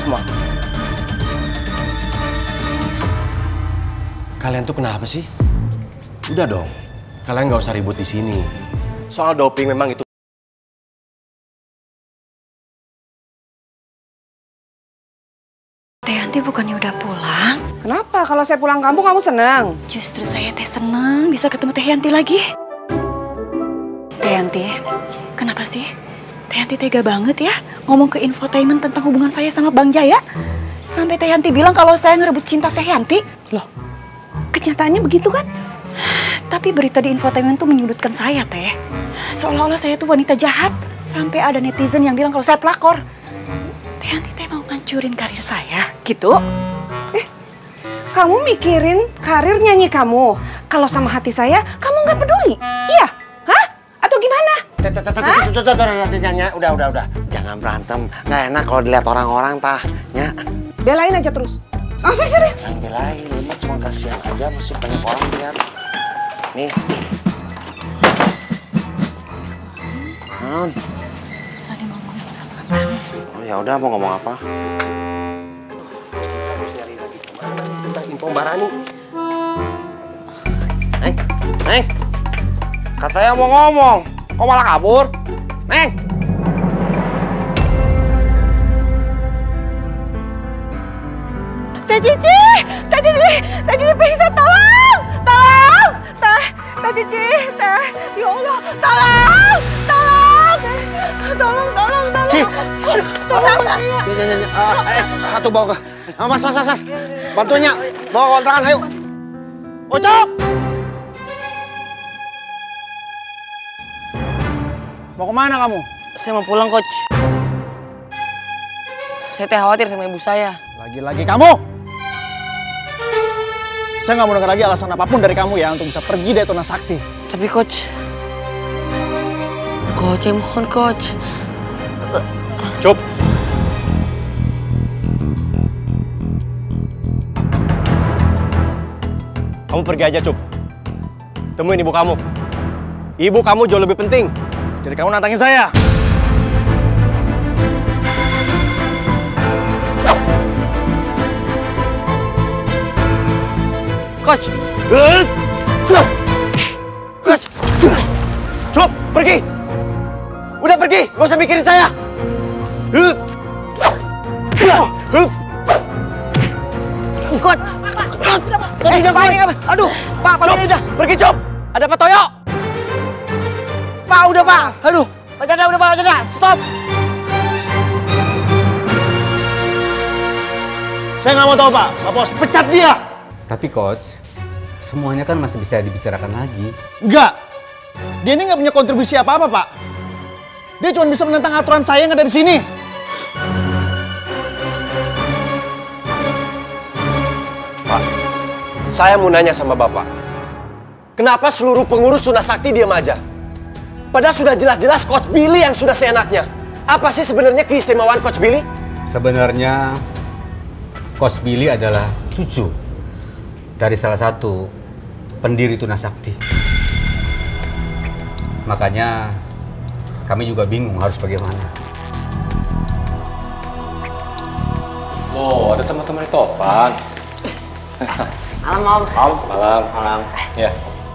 semua. Kalian tuh kenapa sih? Udah dong, kalian nggak usah ribut di sini. Soal doping memang itu. Teh Yanti bukannya udah pulang? Kenapa? Kalau saya pulang kampung kamu senang? Justru saya teh senang bisa ketemu Teh Yanti lagi. Teh Yanti, kenapa sih? Teh Yanti tega banget ya ngomong ke infotainment tentang hubungan saya sama Bang Jaya. Sampai Teh Yanti bilang kalau saya ngerebut cinta Teh Yanti. Loh, kenyataannya begitu kan? Tapi berita di infotainment tuh menyudutkan saya, Teh. Seolah-olah saya tuh wanita jahat. Sampai ada netizen yang bilang kalau saya pelakor. Teh Yanti teh mau ngancurin karir saya, gitu? Kamu mikirin karir nyanyi kamu. Kalau sama hati saya, kamu nggak peduli. Iya? Hah? Atau gimana? Udah. Jangan berantem. Nggak enak kalau dilihat orang-orang, Tah. Ya. Belain aja terus. Serius. Jangan belain, lu mah cuma kasihan aja, mesti banyak orang lihat. Nih. Lagi mau ngomong sama Abang. Oh ya udah, mau ngomong apa? Harus nyari lagi kemana tentang info Mbak Rani. Neng. Katanya mau ngomong, kok malah kabur? Neng. Teh Cici pingsan, tolong! Teh Cici, ya Allah, tolong! Ci, Tolong ya. Satu bawa ke. Mas, bantunya, bawa kontrakan, ayo. Ucap! Mau kemana kamu? Saya mau pulang, Coach. Saya teh khawatir sama ibu saya. Lagi-lagi kamu! Saya nggak mau dengar lagi alasan apapun dari kamu ya untuk bisa pergi dari Tunas Sakti. Tapi, Coach, saya mohon, Coach. Cup. Kamu pergi aja, Cup. Temuin ibu kamu. Ibu kamu jauh lebih penting. Jadi kamu nantangin saya? Coach! Cup, pergi! Udah pergi, gak usah mikirin saya! Coach! Aduh, Pak, udah. Pergi, Cup! Ada Pak Toyo! Pak, udah, Pak! Aduh! Pak Chandra, udah, Pak Chandra! Stop! Saya nggak mau tahu, Pak. Pak Bos, pecat dia! Tapi Coach, semuanya kan masih bisa dibicarakan lagi. Enggak! Dia ini nggak punya kontribusi apa-apa, Pak. Dia cuma bisa menentang aturan saya yang ada di sini. Pak, saya mau nanya sama Bapak. Kenapa seluruh pengurus Tunas Sakti diam aja? Padahal sudah jelas-jelas Coach Billy yang sudah seenaknya. Apa sih sebenarnya keistimewaan Coach Billy? Sebenarnya Coach Billy adalah cucu dari salah satu pendiri Tunas Sakti. Makanya kami juga bingung harus bagaimana. Oh, ada teman-teman Topan. Malam, Om. Malam. Ya.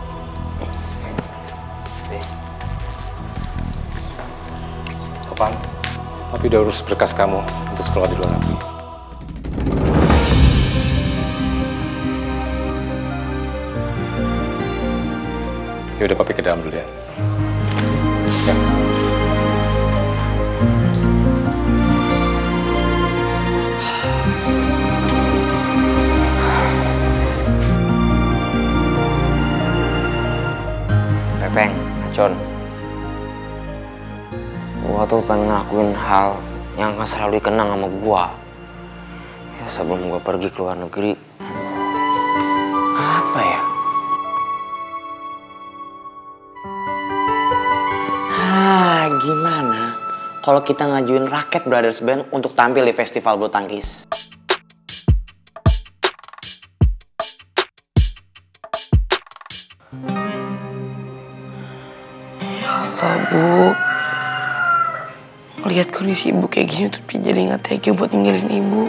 Topan, Papi udah urus berkas kamu untuk sekolah di luar negeri. Ya udah, Papi ke dalam dulu ya. Ya. Pepeng, Acon. Gua tuh pengen ngelakuin hal yang akan selalu dikenang sama gua. Ya, sebelum gua pergi ke luar negeri. Apa ya? Gimana kalau kita ngajuin Raket Brothers Band untuk tampil di festival bulu tangkis? Ya Allah, Bu. Lihat kondisi ibu kayak gini tuh jadi nggak tega buat ninggalin ibu.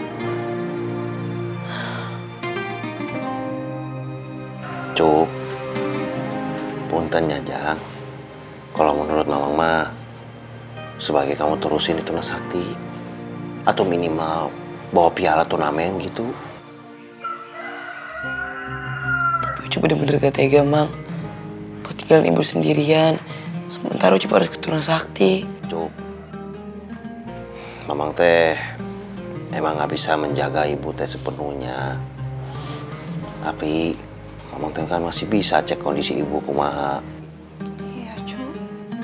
Cuk, punten ya Jang. Kalau menurut Mamang mah, sebagai kamu terusin itu Sakti, atau minimal bawa piala turnamen gitu. Tapi Ucup bener-bener gak tega, Mang. Buat tinggalin ibu sendirian. Sementara Ucup harus ke Sakti. Cuk, Mamang teh emang gak bisa menjaga ibu teh sepenuhnya. Tapi Mamang teh kan masih bisa cek kondisi ibu kumaha. Iya, Cuk.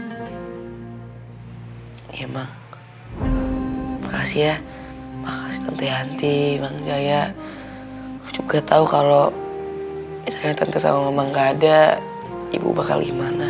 Iya, Mang. Makasih ya. Makasih Tante Yanti, Bang Jaya. Ucup gak tahu kalau misalnya Tante sama Mama gak ada, ibu bakal gimana.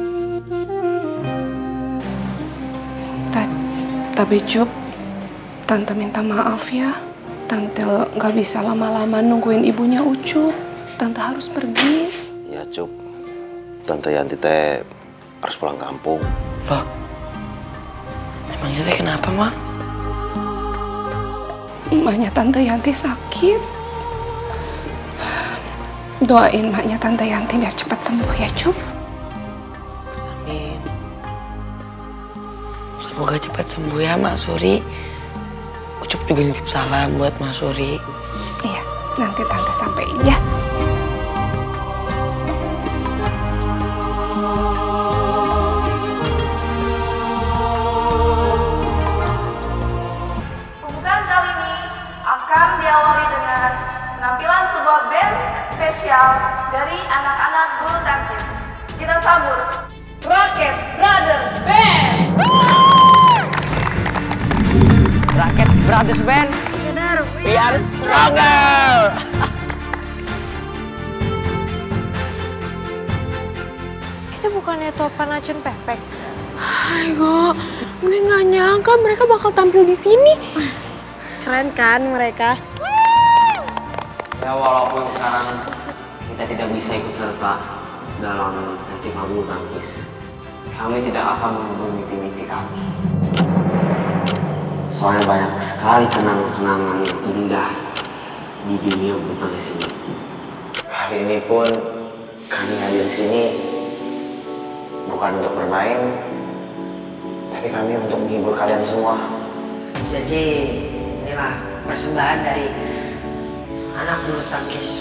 Tapi Cup, Tante minta maaf ya. Tante gak bisa lama-lama nungguin ibunya Ucup. Tante harus pergi. Ya Cup, Tante Yanti teh harus pulang kampung. Loh, emangnya teh kenapa, Mak? Emaknya Tante Yanti sakit. Doain emaknya Tante Yanti biar cepat sembuh ya, Cup. Amin. Semoga cepat sembuh ya, Mak Suri. Ucup juga nitip salam buat Mak Suri. Iya, nanti Tante sampein ya. Pembukaan kali ini akan diawali dengan penampilan sebuah band spesial dari anak-anak bulu tangkis. Kita sambut Rocket Brothers Band. Rocket Brothers Band. We are stronger. Itu bukannya Topan Acun Pepek? Ayo, gue nggak nyangka mereka bakal tampil di sini. Keren kan mereka? Ya walaupun sekarang kita tidak bisa ikut serta dalam festival bulu tangkis, kami tidak akan menunggu mimpi-mimpi kami. Soalnya banyak sekali kenangan-kenangan yang indah di dunia bulu tangkis ini. Kali ini pun kami hadir di sini bukan untuk bermain, tapi kami untuk menghibur kalian semua. Jadi inilah persembahan dari anak bulu tangkis.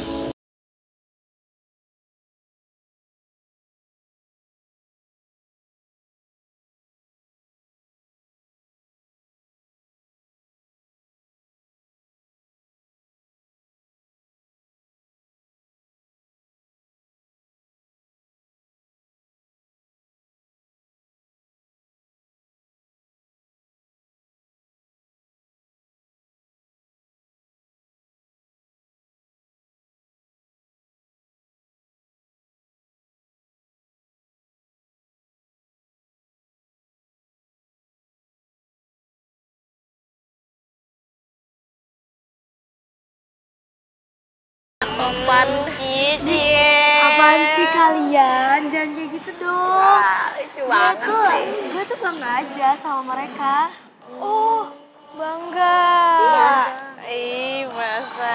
Topan, Cici. Apaan sih kalian? Jangan kayak gitu dong. Lucu banget sih. Gue tuh bangga aja sama mereka. Oh, bangga. Iya. Ih, masa.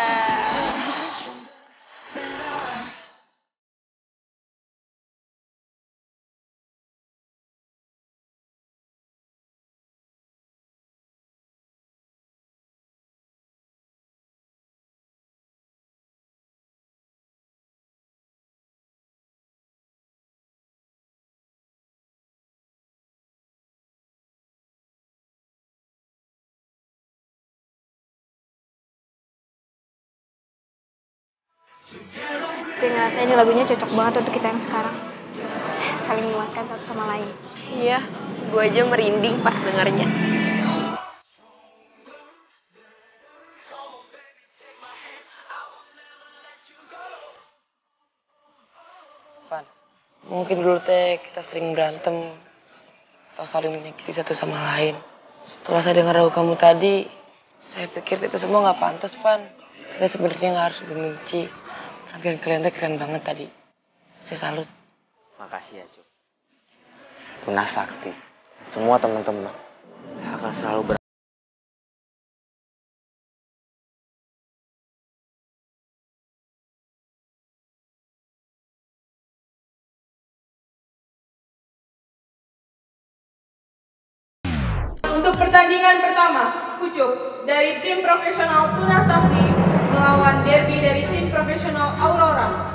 Gue ngerasa ini lagunya cocok banget untuk kita yang sekarang. Saling menguatkan satu sama lain. Iya, gue aja merinding pas dengarnya. Pan, mungkin dulu teh kita sering berantem atau saling menyakiti satu sama lain. Setelah saya dengar lagu kamu tadi, saya pikir itu semua nggak pantas, Pan. Kita sebenarnya nggak harus benci. Penampilan kalian tuh keren banget tadi. Saya salut. Makasih ya, Cuk. Tuna Sakti. Semua teman-teman. bakal selalu Untuk pertandingan pertama, Ucup dari tim profesional Tuna Sakti melawan Derby dari tim profesional Aurora.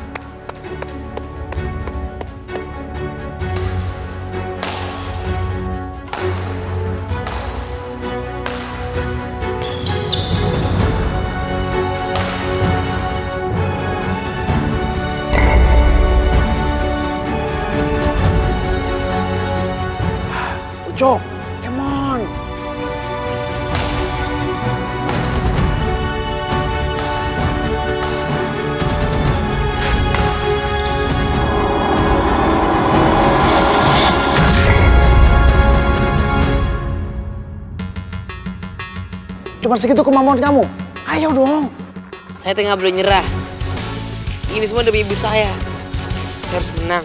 Ucup, come on. Cuma segitu kemampuan kamu. Ayo dong. Saya tengah belum nyerah. Ini semua demi ibu saya. Saya harus menang.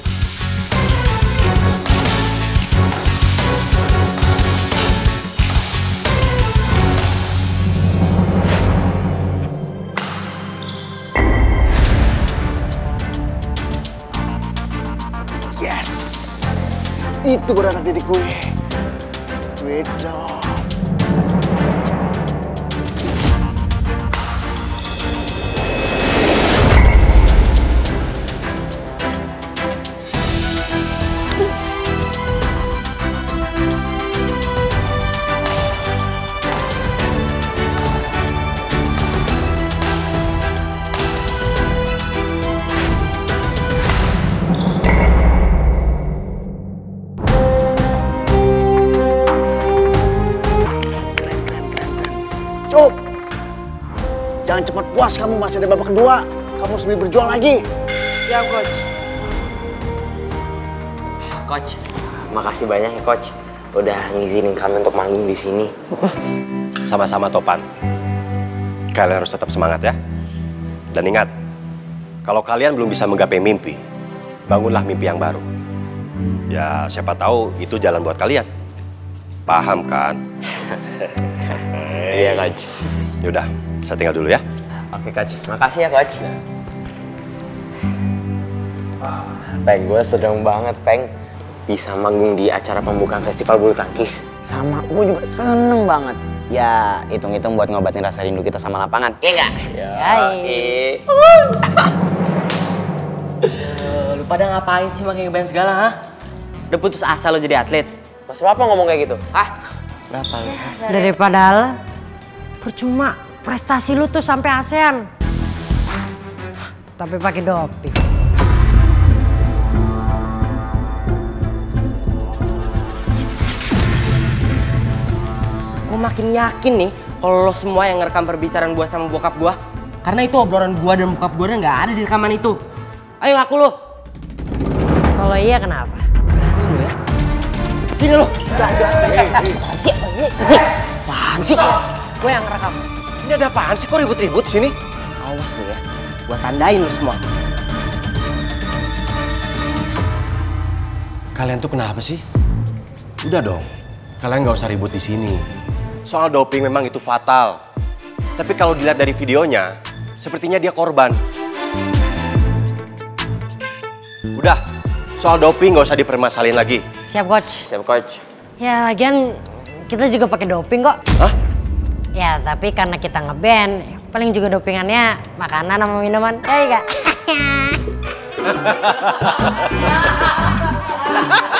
Yes, itu baru anak didik gue. Great job. Cup, jangan cepat puas kamu, masih ada babak kedua. Kamu harus lebih berjuang lagi. Siap, Coach. Coach, makasih banyak ya Coach. Udah ngizinin kami untuk manggung di sini. Sama-sama Topan. Kalian harus tetap semangat ya. Dan ingat, kalau kalian belum bisa menggapai mimpi, bangunlah mimpi yang baru. Ya siapa tahu itu jalan buat kalian. Paham kan? Iya Coach. Yaudah, saya tinggal dulu ya. Oke Coach, makasih ya Coach. Peng, gue sedang banget Peng bisa manggung di acara pembukaan festival bulu tangkis. Sama, gue juga seneng banget. Ya, hitung-hitung buat ngobatin rasa rindu kita sama lapangan. Iya nggak? Lu pada ngapain sih pakai ngeband segala, ha? Udah putus asa lo jadi atlet? Mas apa ngomong kayak gitu? Hah? Kenapa lu? Daripada lo, percuma prestasi lu tuh sampai ASEAN. Tapi pakai doping. Gue makin yakin nih kalau lo semua yang ngerekam perbicaraan gue sama bokap gue. Karena itu obrolan gue dan bokap gue nggak ada di rekaman itu. Ayo ngaku lo. Kalau iya kenapa? Lu ya. Sini lo. Apaan sih? Gue yang ngerekam. Ini ada apaan sih? Kok ribut-ribut di sini? Awas lo ya. Gue tandain lo semua. Kalian tuh kenapa sih? Udah dong. Kalian nggak usah ribut di sini. Soal doping memang itu fatal. Tapi kalau dilihat dari videonya, sepertinya dia korban. Udah, soal doping nggak usah dipermasalahin lagi. Siap Coach. Siap Coach. Ya lagian kita juga pakai doping kok. Hah? Ya tapi karena kita ngeband, paling juga dopingannya makanan sama minuman. Ya enggak?